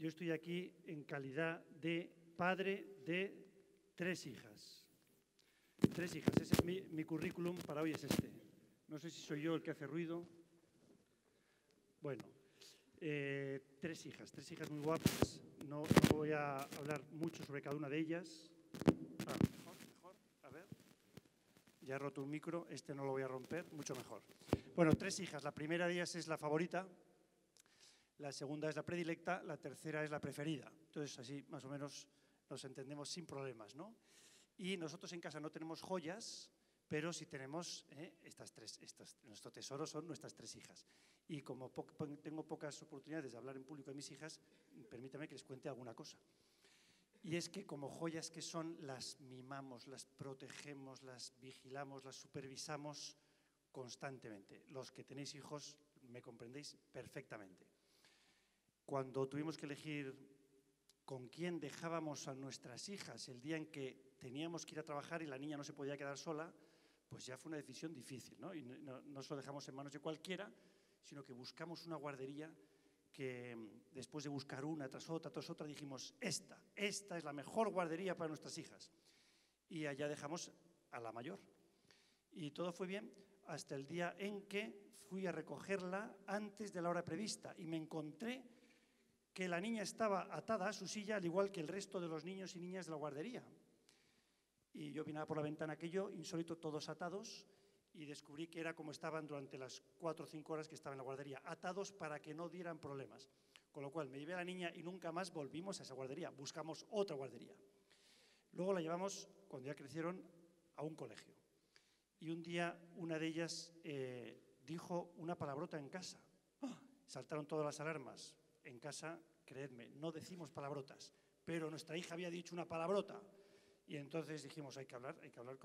yo estoy aquí en calidad de padre de 3 hijas. 3 hijas, ese es mi currículum para hoy, es este. No sé si soy yo el que hace ruido. Bueno, 3 hijas muy guapas. No voy a hablar mucho sobre cada una de ellas. Mejor, a ver. Ya he roto un micro, este no lo voy a romper, mucho mejor. Bueno, 3 hijas, la primera de ellas es la favorita, la segunda es la predilecta, la tercera es la preferida. Entonces, así más o menos nos entendemos sin problemas, ¿no? Y nosotros en casa no tenemos joyas, pero sí tenemos nuestro tesoro son nuestras 3 hijas. Y como tengo pocas oportunidades de hablar en público de mis hijas, permítame que les cuente alguna cosa. Y es que como joyas que son, las mimamos, las protegemos, las vigilamos, las supervisamos constantemente. Los que tenéis hijos me comprendéis perfectamente. Cuando tuvimos que elegir con quién dejábamos a nuestras hijas el día en que teníamos que ir a trabajar y la niña no se podía quedar sola, pues ya fue una decisión difícil, ¿no? Y no se lo dejamos en manos de cualquiera, sino que buscamos una guardería que después de buscar una tras otra, dijimos, esta es la mejor guardería para nuestras hijas. Y allá dejamos a la mayor. Y todo fue bien hasta el día en que fui a recogerla antes de la hora prevista y me encontré que la niña estaba atada a su silla, al igual que el resto de los niños y niñas de la guardería. Y yo miraba por la ventana aquello, insólito, todos atados, y descubrí que era como estaban durante las 4 o 5 horas que estaba en la guardería, atados para que no dieran problemas. Con lo cual me llevé a la niña y nunca más volvimos a esa guardería, buscamos otra guardería. Luego la llevamos, cuando ya crecieron, a un colegio. Y un día una de ellas dijo una palabrota en casa. ¡Oh! Saltaron todas las alarmas. En casa, creedme, no decimos palabrotas, pero nuestra hija había dicho una palabrota. Y entonces dijimos, hay que hablar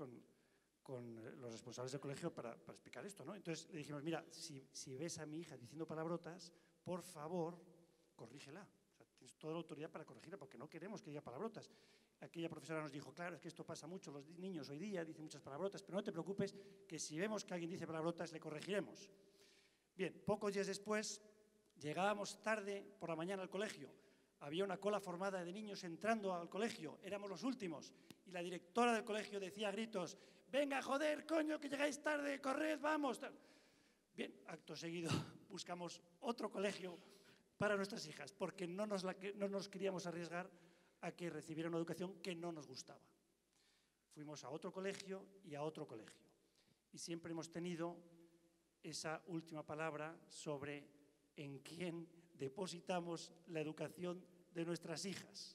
con los responsables del colegio para explicar esto, ¿no? Entonces le dijimos, mira, si ves a mi hija diciendo palabrotas, por favor, corrígela. O sea, tienes toda la autoridad para corregirla porque no queremos que diga palabrotas. Aquella profesora nos dijo, claro, es que esto pasa mucho, los niños hoy día dicen muchas palabrotas, pero no te preocupes, que si vemos que alguien dice palabrotas, le corregiremos. Bien, pocos días después, llegábamos tarde por la mañana al colegio. Había una cola formada de niños entrando al colegio, éramos los últimos, y la directora del colegio decía a gritos, venga, joder, coño, que llegáis tarde, corred, vamos. Bien, acto seguido buscamos otro colegio para nuestras hijas, porque no nos queríamos arriesgar a que recibieran una educación que no nos gustaba. Fuimos a otro colegio y a otro colegio. Y siempre hemos tenido esa última palabra sobre en quién depositamos la educación de nuestras hijas.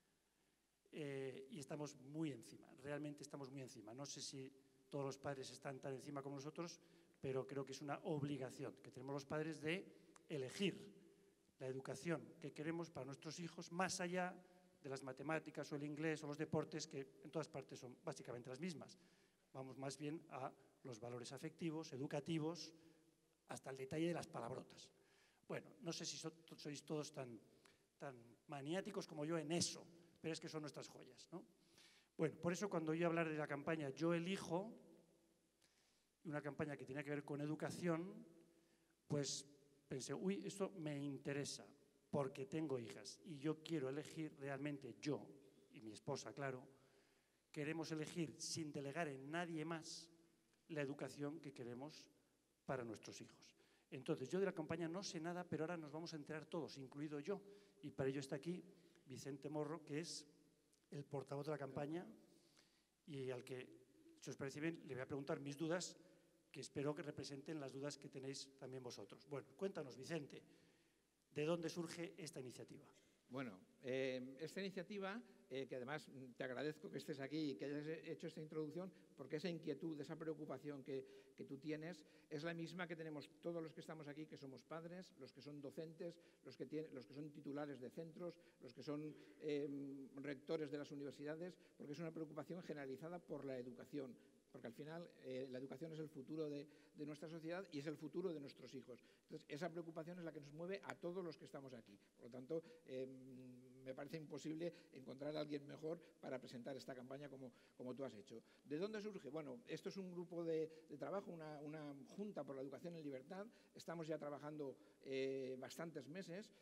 Y estamos muy encima, realmente estamos muy encima. No sé si todos los padres están tan encima como nosotros, pero creo que es una obligación que tenemos los padres de elegir la educación que queremos para nuestros hijos, más allá de las matemáticas o el inglés o los deportes, que en todas partes son básicamente las mismas. Vamos más bien a los valores afectivos, educativos, hasta el detalle de las palabrotas. Bueno, no sé si sois todos tan maniáticos como yo en eso, pero es que son nuestras joyas, ¿no? Bueno, por eso cuando yo hablar de la campaña Yo Elijo, una campaña que tiene que ver con educación, pues pensé, uy, esto me interesa, porque tengo hijas y yo quiero elegir realmente yo y mi esposa, claro, queremos elegir sin delegar en nadie más la educación que queremos para nuestros hijos. Entonces, yo de la campaña no sé nada, pero ahora nos vamos a enterar todos, incluido yo, y para ello está aquí Vicente Morro, que es el portavoz de la campaña y al que, si os parece bien, le voy a preguntar mis dudas, que espero que representen las dudas que tenéis también vosotros. Bueno, cuéntanos, Vicente, ¿de dónde surge esta iniciativa? Bueno, esta iniciativa, que además te agradezco que estés aquí y que hayas hecho esta introducción, porque esa inquietud, esa preocupación que tú tienes, es la misma que tenemos todos los que estamos aquí, que somos padres, los que son docentes, los que son titulares de centros, los que son rectores de las universidades, porque es una preocupación generalizada por la educación. Porque al final la educación es el futuro de nuestra sociedad y es el futuro de nuestros hijos. Entonces, esa preocupación es la que nos mueve a todos los que estamos aquí. Por lo tanto, me me parece imposible encontrar a alguien mejor para presentar esta campaña como tú has hecho. ¿De dónde surge? Bueno, esto es un grupo de trabajo, una junta por la educación en libertad. Estamos ya trabajando bastantes meses.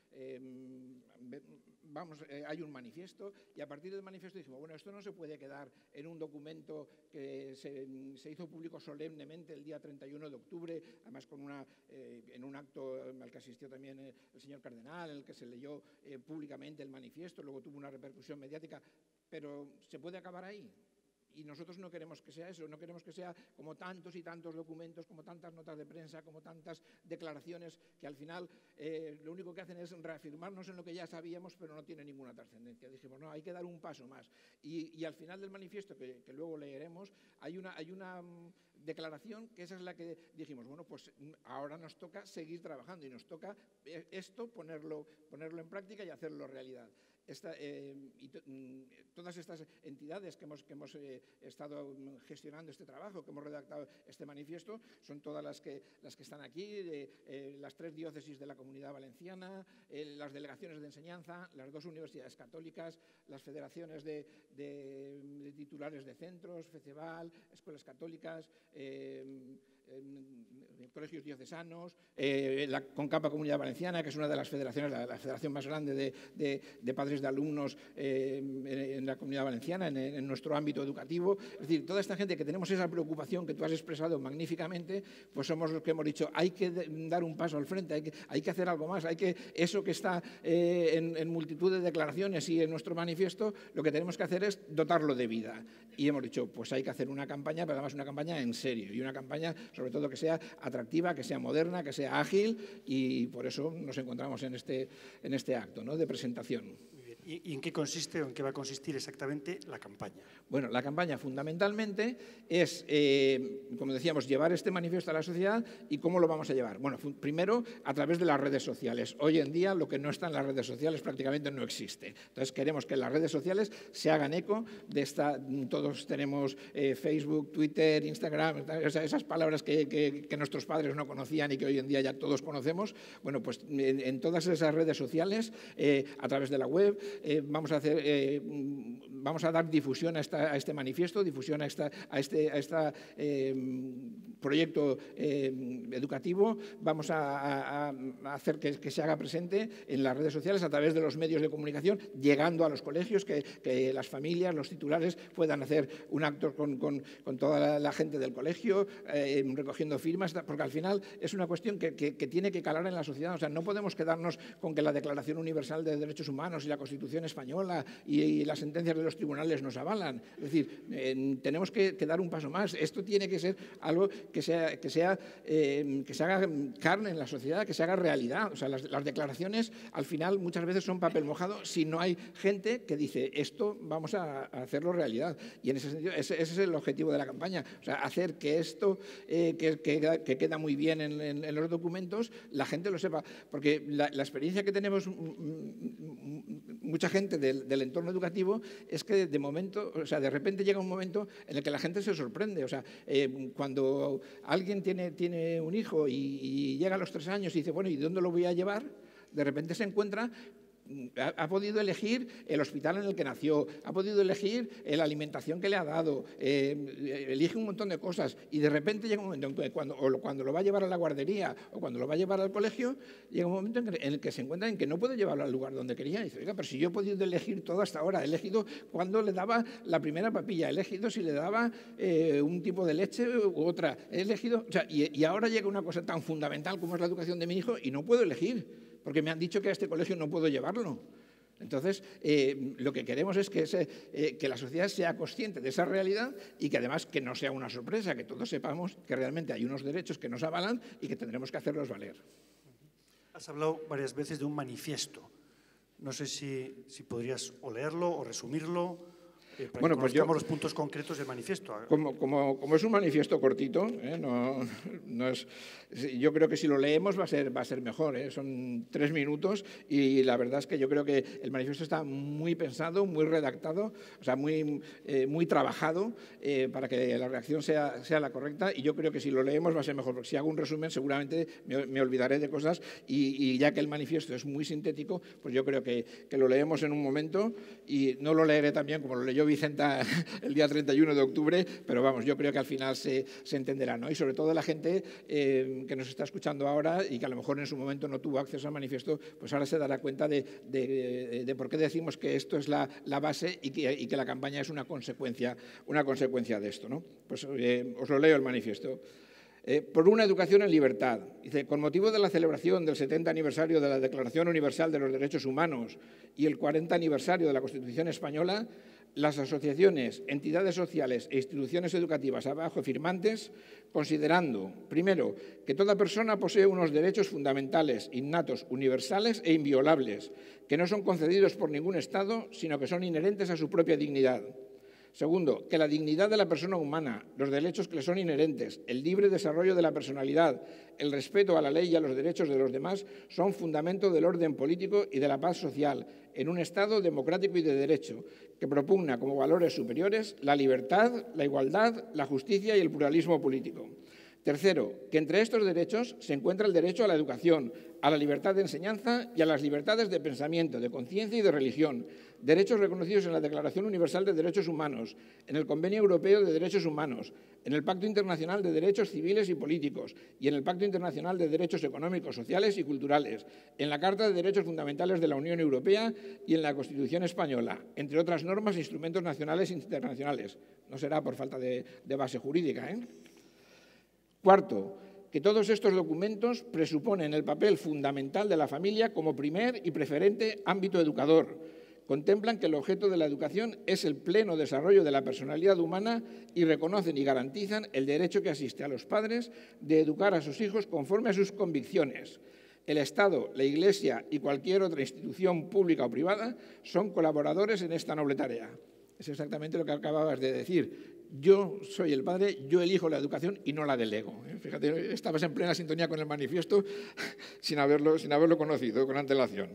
Hay un manifiesto y a partir del manifiesto dijimos, bueno, esto no se puede quedar en un documento que se hizo público solemnemente el día 31 de octubre, además en un acto al que asistió también el señor Cardenal, en el que se leyó públicamente el manifiesto, luego tuvo una repercusión mediática, pero ¿se puede acabar ahí? Y nosotros no queremos que sea eso, no queremos que sea como tantos y tantos documentos, como tantas notas de prensa, como tantas declaraciones que al final lo único que hacen es reafirmarnos en lo que ya sabíamos, pero no tiene ninguna trascendencia. Dijimos, no, hay que dar un paso más. Y al final del manifiesto, que luego leeremos, hay una declaración que esa es la que dijimos, bueno, pues ahora nos toca seguir trabajando y nos toca esto ponerlo en práctica y hacerlo realidad. Todas estas entidades que hemos estado gestionando este trabajo, que hemos redactado este manifiesto, son todas las que están aquí, las 3 diócesis de la Comunidad Valenciana, las delegaciones de enseñanza, las 2 universidades católicas, las federaciones de titulares de centros, FECEVAL, escuelas católicas, colegios diocesanos, la CONCAPA Comunidad Valenciana, que es una de las federaciones, la federación más grande de padres de alumnos en la Comunidad Valenciana, en nuestro ámbito educativo. Es decir, toda esta gente que tenemos esa preocupación que tú has expresado magníficamente, pues somos los que hemos dicho, hay que dar un paso al frente, hay que hacer algo más, eso que está en multitud de declaraciones y en nuestro manifiesto, lo que tenemos que hacer es dotarlo de vida. Y hemos dicho, pues hay que hacer una campaña, pero además una campaña en serio, y una campaña sobre todo que sea atractiva, que sea moderna, que sea ágil, y por eso nos encontramos en este acto, ¿no?, de presentación. Muy bien. ¿Y en qué consiste o en qué va a consistir exactamente la campaña? Bueno, la campaña fundamentalmente es, como decíamos, llevar este manifiesto a la sociedad. ¿Y cómo lo vamos a llevar? Bueno, primero a través de las redes sociales. Hoy en día lo que no está en las redes sociales prácticamente no existe. Entonces queremos que las redes sociales se hagan eco de todos tenemos Facebook, Twitter, Instagram, esas palabras que nuestros padres no conocían y que hoy en día ya todos conocemos. Bueno, pues en todas esas redes sociales, a través de la web, vamos a dar difusión a este manifiesto, difusión a este proyecto educativo. Vamos a hacer que se haga presente en las redes sociales a través de los medios de comunicación, llegando a los colegios, que las familias, los titulares puedan hacer un acto con toda la gente del colegio, recogiendo firmas, porque al final es una cuestión que tiene que calar en la sociedad. O sea, no podemos quedarnos con que la Declaración Universal de Derechos Humanos y la Constitución Española y las sentencias de los tribunales nos avalan. Es decir, tenemos que dar un paso más. Esto tiene que ser algo que se haga carne en la sociedad, que se haga realidad. O sea, las declaraciones al final muchas veces son papel mojado si no hay gente que dice esto vamos a hacerlo realidad. Y en ese sentido, ese es el objetivo de la campaña. O sea, hacer que esto que queda muy bien en los documentos, la gente lo sepa. Porque la experiencia que tenemos mucha gente del entorno educativo es que de repente llega un momento en el que la gente se sorprende. O sea, cuando alguien tiene un hijo y llega a los 3 años y dice, bueno, ¿y dónde lo voy a llevar? De repente se encuentra ha podido elegir el hospital en el que nació, ha podido elegir la alimentación que le ha dado, elige un montón de cosas y de repente llega un momento en que cuando lo va a llevar a la guardería o cuando lo va a llevar al colegio, llega un momento en el que se encuentra en que no puede llevarlo al lugar donde quería. Y dice, oiga, pero si yo he podido elegir todo hasta ahora, he elegido cuándo le daba la primera papilla, he elegido si le daba un tipo de leche u otra, he elegido, o sea, y ahora llega una cosa tan fundamental como es la educación de mi hijo y no puedo elegir, porque me han dicho que a este colegio no puedo llevarlo. Entonces, lo que queremos es que la sociedad sea consciente de esa realidad y que además que no sea una sorpresa, que todos sepamos que realmente hay unos derechos que nos avalan y que tendremos que hacerlos valer. Has hablado varias veces de un manifiesto. No sé si podrías o leerlo o resumirlo. para Bueno, que pues conozcamos los puntos concretos del manifiesto. Como es un manifiesto cortito, yo creo que si lo leemos va a ser mejor. Son 3 minutos y la verdad es que yo creo que el manifiesto está muy pensado, muy redactado, o sea, muy trabajado para que la redacción sea la correcta, y yo creo que si lo leemos va a ser mejor, porque si hago un resumen seguramente me olvidaré de cosas, y ya que el manifiesto es muy sintético, pues yo creo que lo leemos en un momento, y no lo leeré también como lo leyó Vicenta el día 31 de octubre, pero vamos, yo creo que al final se entenderá, ¿no? Y sobre todo la gente que nos está escuchando ahora y que a lo mejor en su momento no tuvo acceso al manifiesto, pues ahora se dará cuenta de por qué decimos que esto es la base y que la campaña es una consecuencia de esto, ¿no? Pues os lo leo el manifiesto. Por una educación en libertad. Dice, con motivo de la celebración del 70 aniversario de la Declaración Universal de los Derechos Humanos y el 40 aniversario de la Constitución Española, las asociaciones, entidades sociales e instituciones educativas abajo firmantes, considerando, primero, que toda persona posee unos derechos fundamentales, innatos, universales e inviolables, que no son concedidos por ningún Estado, sino que son inherentes a su propia dignidad. Segundo, que la dignidad de la persona humana, los derechos que le son inherentes, el libre desarrollo de la personalidad, el respeto a la ley y a los derechos de los demás son fundamento del orden político y de la paz social en un Estado democrático y de derecho que propugna como valores superiores la libertad, la igualdad, la justicia y el pluralismo político. Tercero, que entre estos derechos se encuentra el derecho a la educación, a la libertad de enseñanza y a las libertades de pensamiento, de conciencia y de religión, derechos reconocidos en la Declaración Universal de Derechos Humanos, en el Convenio Europeo de Derechos Humanos, en el Pacto Internacional de Derechos Civiles y Políticos y en el Pacto Internacional de Derechos Económicos, Sociales y Culturales, en la Carta de Derechos Fundamentales de la Unión Europea y en la Constitución Española, entre otras normas e instrumentos nacionales e internacionales. No será por falta de base jurídica, ¿eh? Cuarto, que todos estos documentos presuponen el papel fundamental de la familia como primer y preferente ámbito educador. Contemplan que el objeto de la educación es el pleno desarrollo de la personalidad humana y reconocen y garantizan el derecho que asiste a los padres de educar a sus hijos conforme a sus convicciones. El Estado, la Iglesia y cualquier otra institución pública o privada son colaboradores en esta noble tarea. Es exactamente lo que acababas de decir. Yo soy el padre, yo elijo la educación y no la delego. Fíjate, estabas en plena sintonía con el manifiesto sin haberlo conocido con antelación.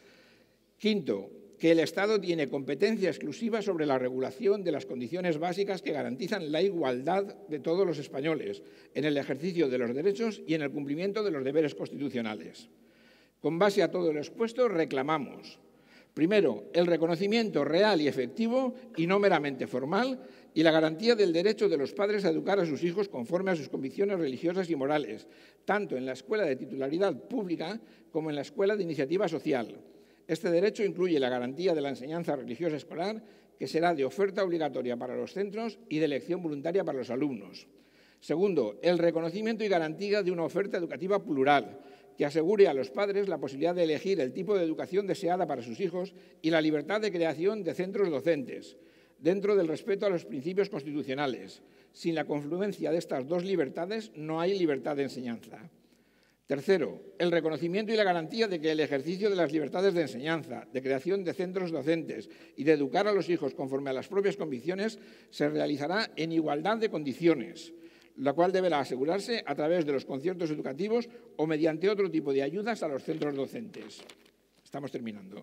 Quinto, que el Estado tiene competencia exclusiva sobre la regulación de las condiciones básicas que garantizan la igualdad de todos los españoles en el ejercicio de los derechos y en el cumplimiento de los deberes constitucionales. Con base a todo lo expuesto, reclamamos, primero, el reconocimiento real y efectivo y no meramente formal y la garantía del derecho de los padres a educar a sus hijos conforme a sus convicciones religiosas y morales, tanto en la escuela de titularidad pública como en la escuela de iniciativa social. Este derecho incluye la garantía de la enseñanza religiosa escolar, que será de oferta obligatoria para los centros y de elección voluntaria para los alumnos. Segundo, el reconocimiento y garantía de una oferta educativa plural, que asegure a los padres la posibilidad de elegir el tipo de educación deseada para sus hijos y la libertad de creación de centros docentes, dentro del respeto a los principios constitucionales. Sin la confluencia de estas dos libertades no hay libertad de enseñanza. Tercero, el reconocimiento y la garantía de que el ejercicio de las libertades de enseñanza, de creación de centros docentes y de educar a los hijos conforme a las propias convicciones se realizará en igualdad de condiciones, la cual deberá asegurarse a través de los conciertos educativos o mediante otro tipo de ayudas a los centros docentes. Estamos terminando.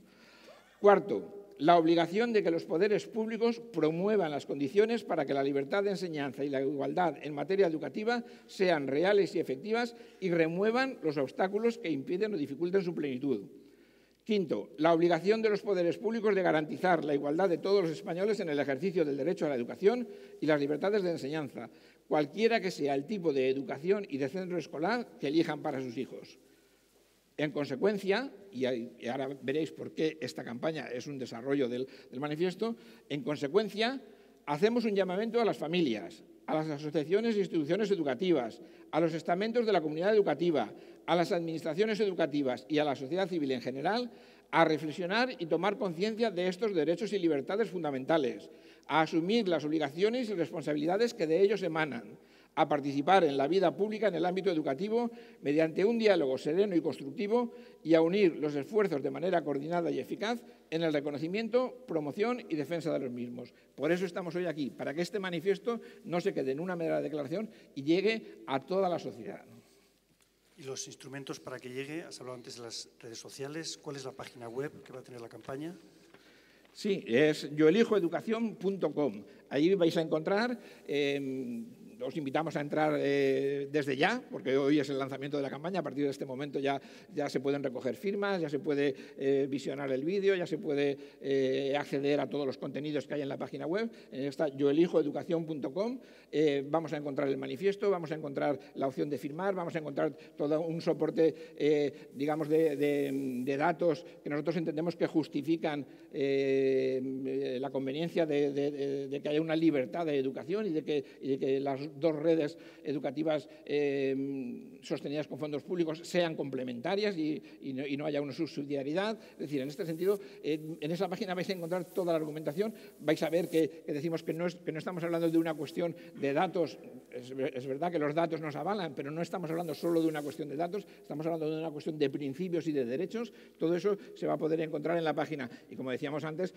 Cuarto, la obligación de que los poderes públicos promuevan las condiciones para que la libertad de enseñanza y la igualdad en materia educativa sean reales y efectivas y remuevan los obstáculos que impiden o dificulten su plenitud. Quinto, la obligación de los poderes públicos de garantizar la igualdad de todos los españoles en el ejercicio del derecho a la educación y las libertades de enseñanza, cualquiera que sea el tipo de educación y de centro escolar que elijan para sus hijos. En consecuencia, y ahora veréis por qué esta campaña es un desarrollo del manifiesto, en consecuencia, hacemos un llamamiento a las familias, a las asociaciones e instituciones educativas, a los estamentos de la comunidad educativa, a las administraciones educativas y a la sociedad civil en general, a reflexionar y tomar conciencia de estos derechos y libertades fundamentales, a asumir las obligaciones y responsabilidades que de ellos emanan, a participar en la vida pública en el ámbito educativo mediante un diálogo sereno y constructivo y a unir los esfuerzos de manera coordinada y eficaz en el reconocimiento, promoción y defensa de los mismos. Por eso estamos hoy aquí, para que este manifiesto no se quede en una mera declaración y llegue a toda la sociedad. Y los instrumentos para que llegue, has hablado antes de las redes sociales, ¿cuál es la página web que va a tener la campaña? Sí, es yoelijoeducacion.com. Ahí vais a encontrar, os invitamos a entrar desde ya, porque hoy es el lanzamiento de la campaña. A partir de este momento ya se pueden recoger firmas, ya se puede visionar el vídeo, ya se puede acceder a todos los contenidos que hay en la página web. Está yoelijoeducacion.com. Vamos a encontrar el manifiesto, vamos a encontrar la opción de firmar, vamos a encontrar todo un soporte, digamos, de datos que nosotros entendemos que justifican la conveniencia de que haya una libertad de educación y de que las dos redes educativas sostenidas con fondos públicos sean complementarias y no haya una subsidiariedad. Es decir, en este sentido, en esa página vais a encontrar toda la argumentación, vais a ver que decimos que no estamos hablando de una cuestión de datos. Es verdad que los datos nos avalan, pero no estamos hablando solo de una cuestión de datos, estamos hablando de una cuestión de principios y de derechos. Todo eso se va a poder encontrar en la página. Y como decíamos antes,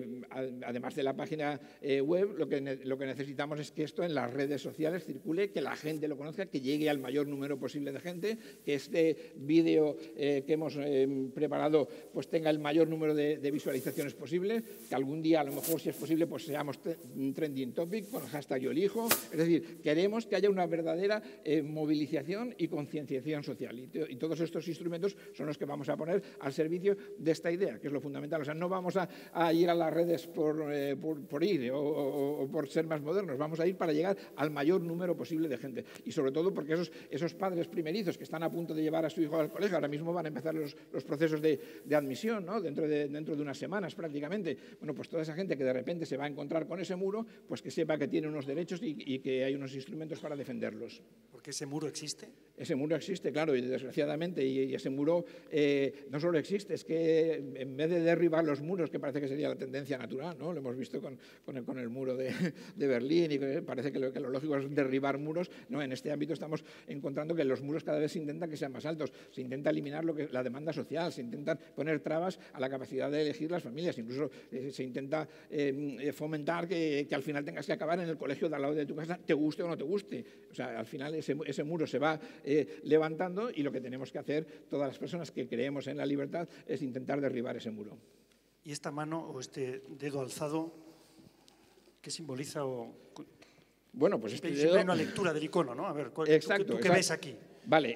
además de la página web, lo que necesitamos es que esto en las redes sociales circule, que la gente lo conozca, que llegue al mayor número posible de gente, que este vídeo que hemos preparado pues tenga el mayor número de visualizaciones posible, que algún día, a lo mejor, si es posible, pues seamos trending topic con el hashtag YoElijo. Es decir, queremos que haya una verdadera movilización y concienciación social. Y todos estos instrumentos son los que vamos a poner al servicio de esta idea, que es lo fundamental. O sea, no vamos a ir a las redes por ir o por ser más modernos, vamos a ir para llegar al mayor número posible de gente. Y sobre todo porque esos padres primerizos que están a punto de llevar a su hijo al colegio, ahora mismo van a empezar los procesos de admisión, ¿no? dentro de unas semanas prácticamente. Bueno, pues toda esa gente que de repente se va a encontrar con ese muro, pues que sepa que tiene unos derechos y que hay unos instrumentos para defenderlos. ¿Porque ese muro existe? Ese muro existe, claro, y desgraciadamente, y ese muro no solo existe, es que en vez de derribar los muros, que parece que sería la tendencia natural, ¿no? Lo hemos visto con el muro de Berlín, y que parece que lo lógico es derribar muros. No, en este ámbito estamos encontrando que los muros cada vez se intenta que sean más altos, se intenta eliminar la demanda social, se intentan poner trabas a la capacidad de elegir las familias, incluso se intenta fomentar que al final tengas que acabar en el colegio de al lado de tu casa, te guste o no te guste. O sea, al final ese muro se va levantando, y lo que tenemos que hacer todas las personas que creemos en la libertad es intentar derribar ese muro. ¿Y esta mano o este dedo alzado, qué simboliza? Bueno, pues este dedo... Hay una lectura del icono, ¿no? A ver, exacto, ¿tú qué ves aquí? Vale,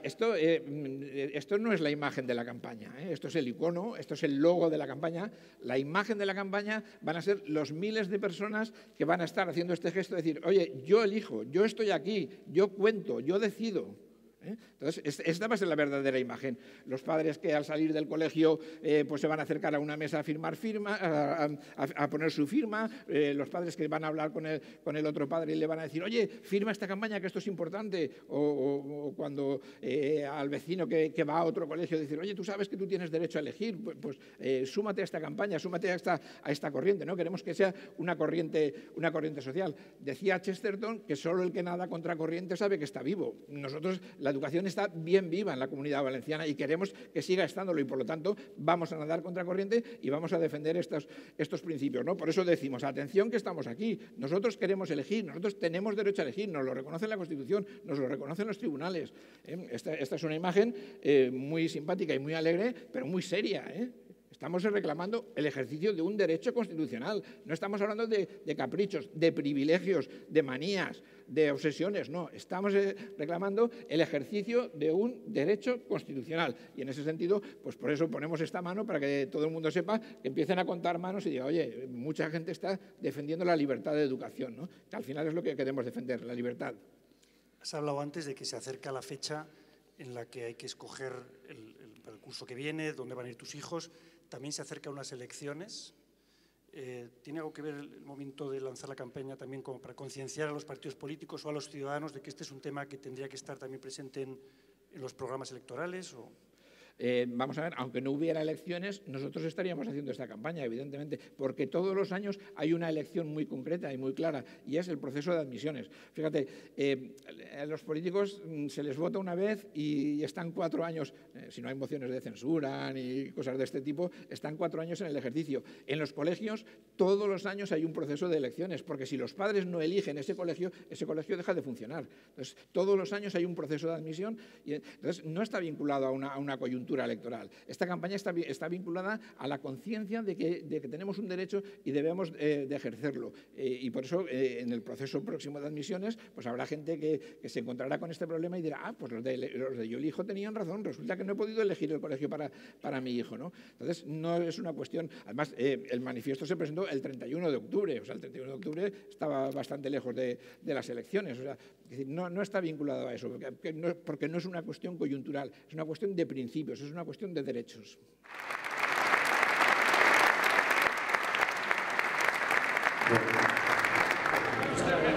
esto no es la imagen de la campaña, esto es el icono, esto es el logo de la campaña. La imagen de la campaña van a ser los miles de personas que van a estar haciendo este gesto de decir, oye, yo elijo, yo estoy aquí, yo cuento, yo decido. Entonces, esta va a ser la verdadera imagen. Los padres que al salir del colegio pues se van a acercar a una mesa a firmar firma, a poner su firma, los padres que van a hablar con el otro padre y le van a decir, oye, firma esta campaña que esto es importante, o cuando al vecino que va a otro colegio decir, oye, tú sabes que tú tienes derecho a elegir, pues súmate a esta campaña, súmate a esta corriente, ¿no? Queremos que sea una corriente social. Decía Chesterton que solo el que nada contra corriente sabe que está vivo. Nosotros, la educación está bien viva en la Comunidad Valenciana y queremos que siga estándolo, y por lo tanto vamos a nadar contra corriente y vamos a defender estos principios, ¿no? Por eso decimos, atención, que estamos aquí, nosotros queremos elegir, nosotros tenemos derecho a elegir, nos lo reconoce la Constitución, nos lo reconocen los tribunales. Esta es una imagen muy simpática y muy alegre, pero muy seria, Estamos reclamando el ejercicio de un derecho constitucional. No estamos hablando de caprichos, de privilegios, de manías, de obsesiones. No, estamos reclamando el ejercicio de un derecho constitucional. Y en ese sentido, pues por eso ponemos esta mano, para que todo el mundo sepa, que empiecen a contar manos y diga, oye, mucha gente está defendiendo la libertad de educación, ¿no? Que al final es lo que queremos defender, la libertad. Has hablado antes de que se acerca la fecha en la que hay que escoger el curso que viene, dónde van a ir tus hijos. También se acercan unas elecciones. ¿Tiene algo que ver el momento de lanzar la campaña también como para concienciar a los partidos políticos o a los ciudadanos de que este es un tema que tendría que estar también presente en los programas electorales? Vamos a ver, aunque no hubiera elecciones, nosotros estaríamos haciendo esta campaña, evidentemente, porque todos los años hay una elección muy concreta y muy clara, y es el proceso de admisiones. Fíjate, a los políticos se les vota una vez y están 4 años, si no hay mociones de censura ni cosas de este tipo, están 4 años en el ejercicio. En los colegios, todos los años hay un proceso de elecciones, porque si los padres no eligen ese colegio deja de funcionar. Entonces, todos los años hay un proceso de admisión y entonces no está vinculado a una coyuntura electoral. Esta campaña está vinculada a la conciencia de que tenemos un derecho y debemos de ejercerlo. Y por eso, en el proceso próximo de admisiones, pues habrá gente que se encontrará con este problema y dirá, pues los de yo elijo tenían razón, resulta que no he podido elegir el colegio para mi hijo, ¿no? Entonces, no es una cuestión... Además, el manifiesto se presentó el 31 de octubre, o sea, el 31 de octubre estaba bastante lejos de las elecciones, o sea, es decir, no está vinculado a eso, porque no es una cuestión coyuntural, es una cuestión de principios, es una cuestión de derechos. Bueno.